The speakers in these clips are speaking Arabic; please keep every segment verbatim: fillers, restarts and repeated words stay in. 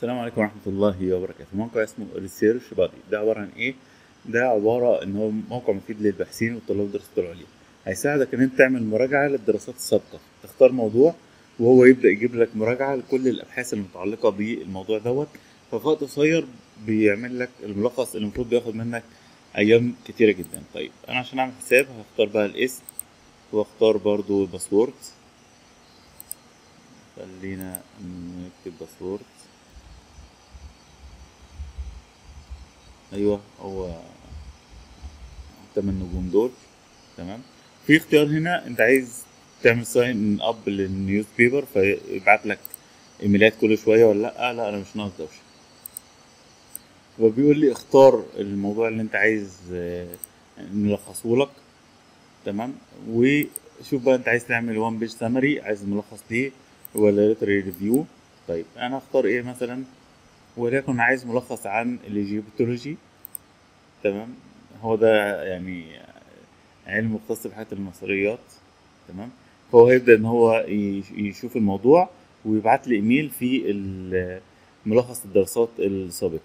السلام عليكم ورحمة الله وبركاته. موقع اسمه ريسيرش بادي، ده عبارة عن ايه؟ ده عبارة ان هو موقع مفيد للباحثين وطلاب الدراسات العليا. هيساعدك ان انت تعمل مراجعة للدراسات السابقة، تختار موضوع وهو يبدأ يجيب لك مراجعة لكل الابحاث المتعلقة بالموضوع دوت. ففي وقت قصير بيعمل لك الملخص اللي المفروض بياخد منك ايام كتيرة جدا. طيب انا عشان اعمل حساب هختار بقى الاسم، واختار برضو الباسورد. خلينا نكتب باسورد. ايوه، هو تمن نجوم دول. تمام. في اختيار هنا انت عايز تعمل ساين اب للنيوز بيبر فيبعت لك ايميلات كل شويه ولا لا. لا انا مش ناقص دوشه. فبيقول لي اختار الموضوع اللي انت عايز آه، نلخصه لك. تمام. وشوف بقى انت عايز تعمل وان بيج سامري، عايز ملخص ليه ولا ليتري ريفيو. طيب انا اختار ايه مثلا؟ وليكن عايز ملخص عن الايجيبتولوجي. تمام. هو ده يعني علم مختص بحياة المصريات. تمام. فهو هيبدأ إن هو يش- يشوف الموضوع ويبعت لي إيميل في ال- ملخص الدراسات السابقة.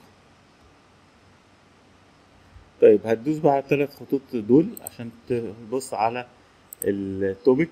طيب هتدوس بقى على الثلاث خطوط دول عشان تبص على التوبيك.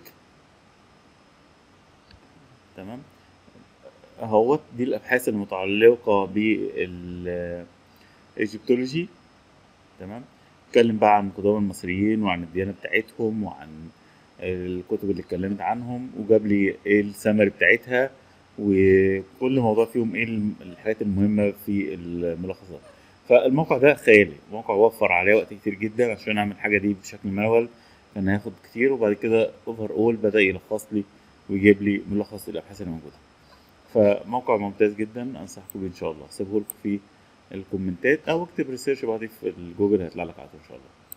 تمام. اهوت دي الأبحاث المتعلقة بالإيجيبتولوجي. تمام. اتكلم بقى عن قدام المصريين وعن الديانة بتاعتهم وعن الكتب اللي اتكلمت عنهم، وجاب لي ايه السمري بتاعتها وكل موضوع فيهم ايه الم- الحاجات المهمة في الملخصات. فالموقع ده خيالي، موقع وفر عليه وقت كتير جدا عشان اعمل الحاجة دي بشكل مانوال. كان هياخد كتير، وبعد كده اوفر اول بدأ يلخص لي ويجيب لي ملخص الابحاث اللي موجودة. فموقع ممتاز جدا، انصحكم بيه ان شاء الله. سيبه لكم في الكومنتات او اكتب ريسيرش بعدين في الجوجل هيطلع لك على طول ان شاء الله.